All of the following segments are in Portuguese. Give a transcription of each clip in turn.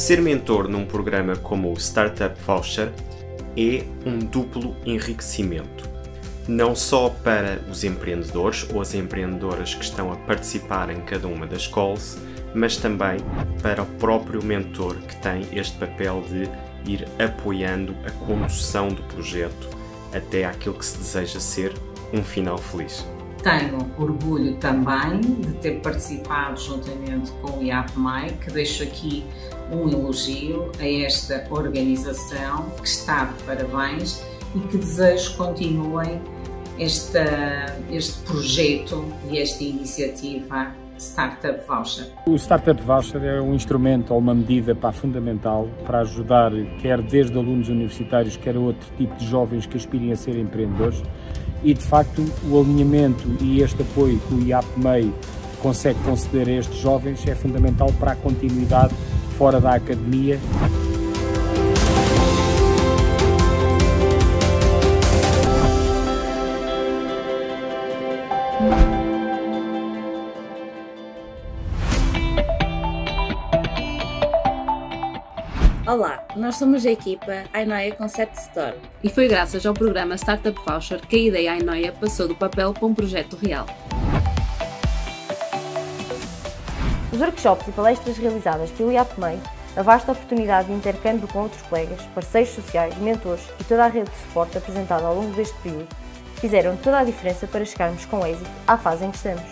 Ser mentor num programa como o Startup Voucher é um duplo enriquecimento, não só para os empreendedores ou as empreendedoras que estão a participar em cada uma das calls, mas também para o próprio mentor, que tem este papel de ir apoiando a condução do projeto até àquilo que se deseja ser um final feliz. Tenho orgulho também de ter participado juntamente com o IAPMEI, que deixo aqui um elogio a esta organização, que está de parabéns e que desejo continuem este projeto e esta iniciativa Startup Voucher. O Startup Voucher é um instrumento ou uma medida fundamental para ajudar quer desde alunos universitários, quer outro tipo de jovens que aspirem a ser empreendedores. E, de facto, o alinhamento e este apoio que o IAPMEI consegue conceder a estes jovens é fundamental para a continuidade fora da academia. Olá, nós somos a equipa Ainoia Concept Store. E foi graças ao programa Startup Voucher que a ideia Ainoia passou do papel para um projeto real. Os workshops e palestras realizadas pelo IAPMEI, a vasta oportunidade de intercâmbio com outros colegas, parceiros sociais, mentores e toda a rede de suporte apresentada ao longo deste período, fizeram toda a diferença para chegarmos com êxito à fase em que estamos.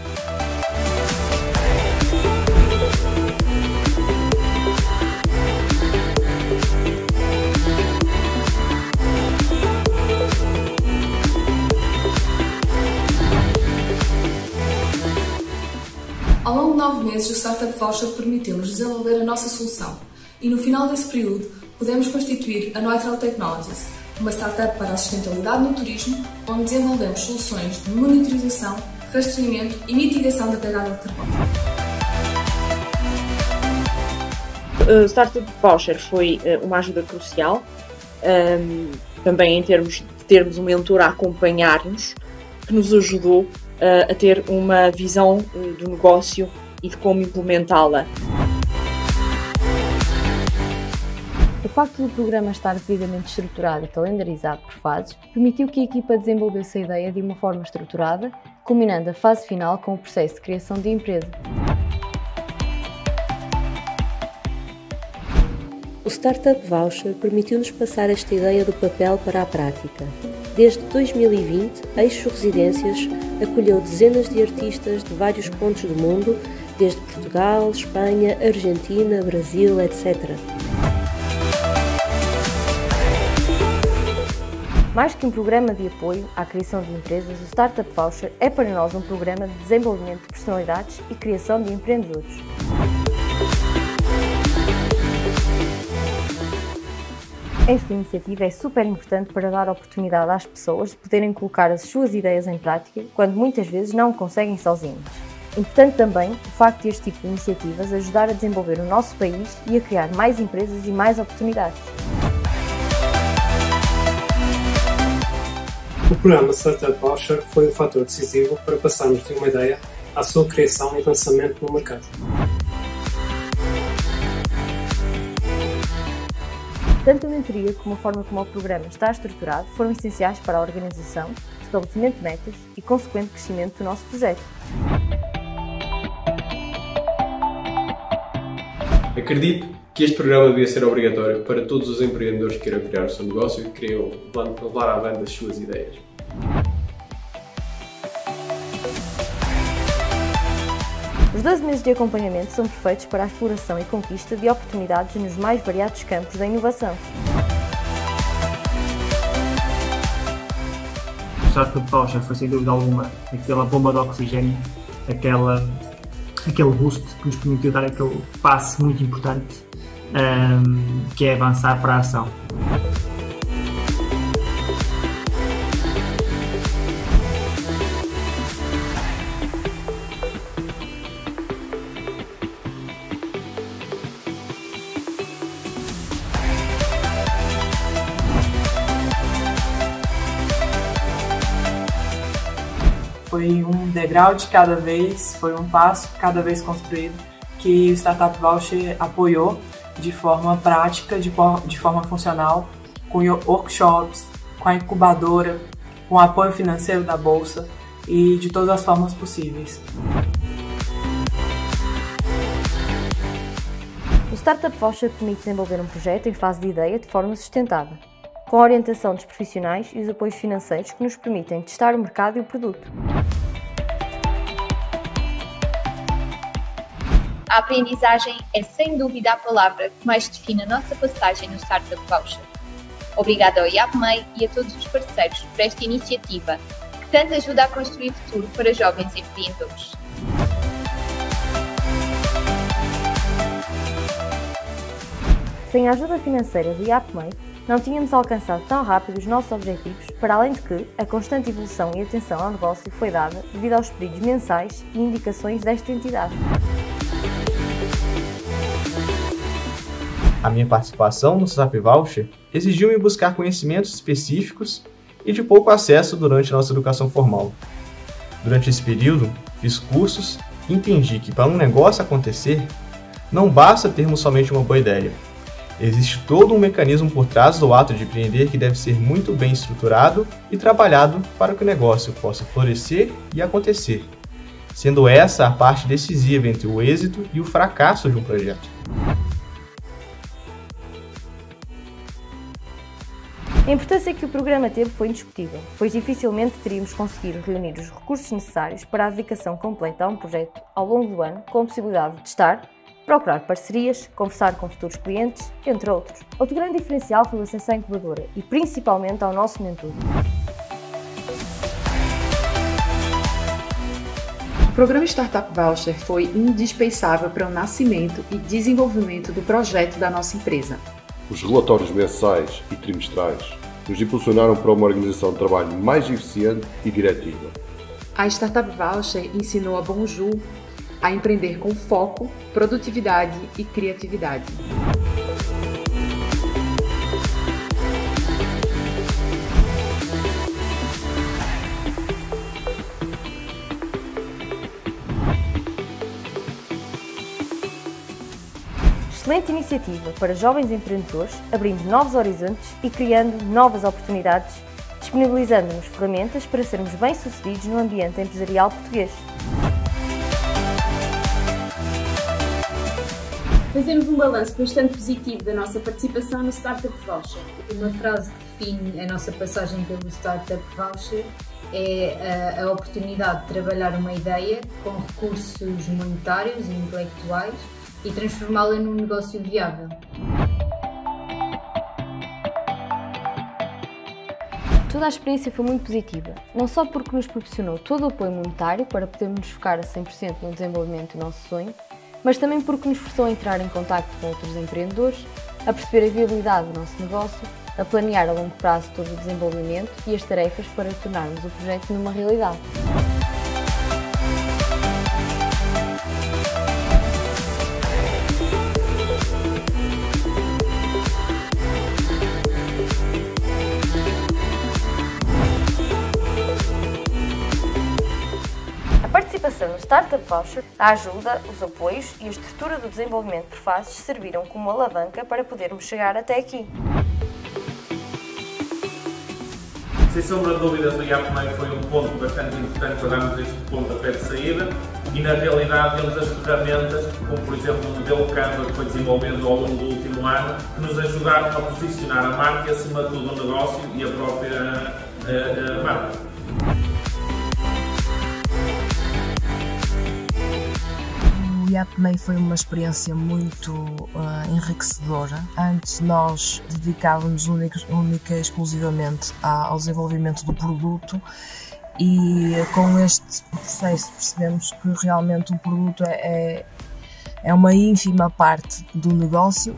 Ao longo de 9 meses, o Startup Voucher permitiu-nos desenvolver a nossa solução e no final desse período pudemos constituir a Neutral Technologies, uma startup para a sustentabilidade no turismo, onde desenvolvemos soluções de monitorização, rastreamento e mitigação da pegada de carbono. O Startup Voucher foi uma ajuda crucial, também em termos de termos um mentor a acompanhar-nos, que nos ajudou a ter uma visão do negócio e de como implementá-la. O facto do programa estar devidamente estruturado e calendarizado por fases permitiu que a equipa desenvolvesse a ideia de uma forma estruturada, culminando a fase final com o processo de criação de empresa. O Startup Voucher permitiu-nos passar esta ideia do papel para a prática. Desde 2020, Eixo Residências acolheu dezenas de artistas de vários pontos do mundo, desde Portugal, Espanha, Argentina, Brasil, etc. Mais que um programa de apoio à criação de empresas, o Startup Voucher é para nós um programa de desenvolvimento de personalidades e criação de empreendedores. Esta iniciativa é super importante para dar oportunidade às pessoas de poderem colocar as suas ideias em prática quando muitas vezes não o conseguem sozinhos. Importante também o facto de este tipo de iniciativas ajudar a desenvolver o nosso país e a criar mais empresas e mais oportunidades. O programa Startup Voucher foi um fator decisivo para passarmos de uma ideia à sua criação e lançamento no mercado. Tanto a mentoria como a forma como o programa está estruturado foram essenciais para a organização, estabelecimento de metas e consequente crescimento do nosso projeto. Acredito que este programa devia ser obrigatório para todos os empreendedores que queiram criar o seu negócio e que queiram levar avante as suas ideias. Os 12 meses de acompanhamento são perfeitos para a exploração e conquista de oportunidades nos mais variados campos da inovação. O Startup Voucher foi, sem dúvida alguma, aquela bomba de oxigênio, aquele boost que nos permitiu dar aquele passo muito importante, que é avançar para a ação. Foi um degrau de cada vez, foi um passo cada vez construído que o Startup Voucher apoiou de forma prática, de forma funcional, com workshops, com a incubadora, com o apoio financeiro da Bolsa e de todas as formas possíveis. O Startup Voucher permite desenvolver um projeto em fase de ideia de forma sustentada, com a orientação dos profissionais e os apoios financeiros que nos permitem testar o mercado e o produto. A aprendizagem é sem dúvida a palavra que mais define a nossa passagem no Startup Voucher. Obrigada ao IAPMEI e a todos os parceiros por esta iniciativa, que tanto ajuda a construir futuro para jovens empreendedores. Sem a ajuda financeira do IAPMEI, não tínhamos alcançado tão rápido os nossos objetivos, para além de que a constante evolução e atenção ao negócio foi dada devido aos pedidos mensais e indicações desta entidade. A minha participação no Startup Voucher exigiu-me buscar conhecimentos específicos e de pouco acesso durante a nossa educação formal. Durante esse período, fiz cursos e entendi que para um negócio acontecer, não basta termos somente uma boa ideia. Existe todo um mecanismo por trás do ato de empreender que deve ser muito bem estruturado e trabalhado para que o negócio possa florescer e acontecer, sendo essa a parte decisiva entre o êxito e o fracasso de um projeto. A importância que o programa teve foi indiscutível, pois dificilmente teríamos conseguido reunir os recursos necessários para a dedicação completa a um projeto ao longo do ano, com a possibilidade de testar, procurar parcerias, conversar com futuros clientes, entre outros. Outro grande diferencial foi o acesso à incubadora e principalmente ao nosso mentor. O programa Startup Voucher foi indispensável para o nascimento e desenvolvimento do projeto da nossa empresa. Os relatórios mensais e trimestrais nos impulsionaram para uma organização de trabalho mais eficiente e diretiva. A Startup Voucher ensinou a Bonju a empreender com foco, produtividade e criatividade. Excelente iniciativa para jovens empreendedores, abrindo novos horizontes e criando novas oportunidades, disponibilizando-nos ferramentas para sermos bem-sucedidos no ambiente empresarial português. Fazemos um balanço bastante positivo da nossa participação no Startup Voucher. Uma frase que define a nossa passagem pelo Startup Voucher é a oportunidade de trabalhar uma ideia com recursos monetários e intelectuais e transformá-la num negócio viável. Toda a experiência foi muito positiva, não só porque nos proporcionou todo o apoio monetário para podermos nos focar a 100% no desenvolvimento do nosso sonho, mas também porque nos forçou a entrar em contacto com outros empreendedores, a perceber a viabilidade do nosso negócio, a planear a longo prazo todo o desenvolvimento e as tarefas para tornarmos o projeto numa realidade. A participação no Startup Voucher, a ajuda, os apoios e a estrutura do desenvolvimento por fases serviram como alavanca para podermos chegar até aqui. Sem sombra de dúvidas, o IAPMEI foi um ponto bastante importante para darmos este pontapé de saída e, na realidade, temos as ferramentas, como por exemplo o modelo Canva que foi desenvolvendo ao longo do último ano, que nos ajudaram a posicionar a marca e, acima de tudo, o negócio e a própria marca. O IAPMEI foi uma experiência muito enriquecedora. Antes nós dedicávamos única e exclusivamente ao desenvolvimento do produto e com este processo percebemos que realmente o produto é uma ínfima parte do negócio.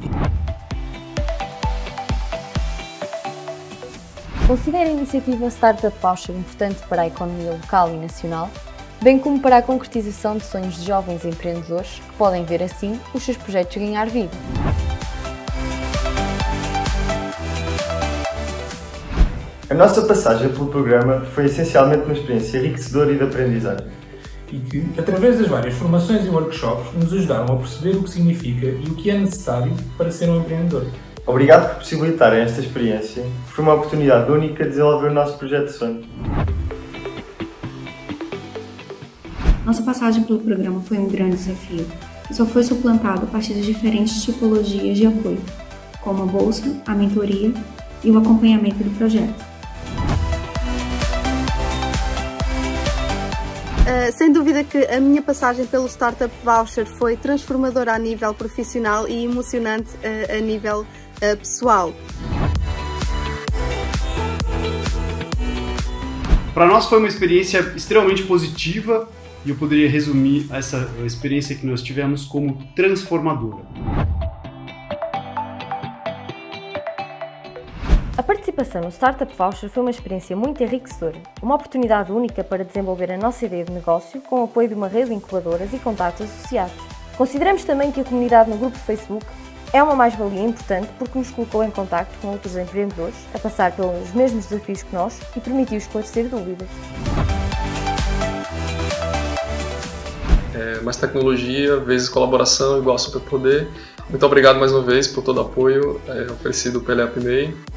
Considero a iniciativa Startup Voucher importante para a economia local e nacional, bem como para a concretização de sonhos de jovens empreendedores que podem ver assim os seus projetos ganhar vida. A nossa passagem pelo programa foi essencialmente uma experiência enriquecedora e de aprendizagem. e que, através das várias formações e workshops, nos ajudaram a perceber o que significa e o que é necessário para ser um empreendedor. Obrigado por possibilitarem esta experiência. Foi uma oportunidade única de desenvolver o nosso projeto de sonho. Nossa passagem pelo programa foi um grande desafio e só foi suplantado a partir das diferentes tipologias de apoio, como a bolsa, a mentoria e o acompanhamento do projeto. Sem dúvida que a minha passagem pelo Startup Voucher foi transformadora a nível profissional e emocionante a nível pessoal. Para nós foi uma experiência extremamente positiva e eu poderia resumir essa experiência que nós tivemos como transformadora. A participação no Startup Voucher foi uma experiência muito enriquecedora, uma oportunidade única para desenvolver a nossa ideia de negócio com o apoio de uma rede de incubadoras e contactos associados. Consideramos também que a comunidade no grupo de Facebook é uma mais-valia importante porque nos colocou em contacto com outros empreendedores a passar pelos mesmos desafios que nós e permitiu esclarecer dúvidas. Mais tecnologia, vezes colaboração, igual superpoder. Muito obrigado mais uma vez por todo o apoio oferecido pela IAPMEI.